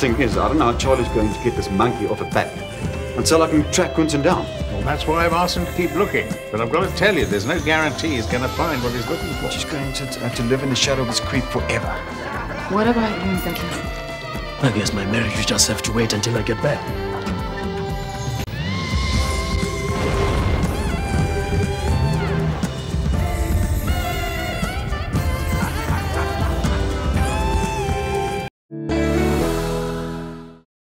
thing is, I don't know how Charlie's going to get this monkey off a bat until I can track Quentin down. Well, that's why I've asked him to keep looking. But I've got to tell you, there's no guarantee he's going to find what he's looking for. She's going to have to live in the shadow of this creep forever. What about you, Katlego? I guess my marriage will just have to wait until I get back.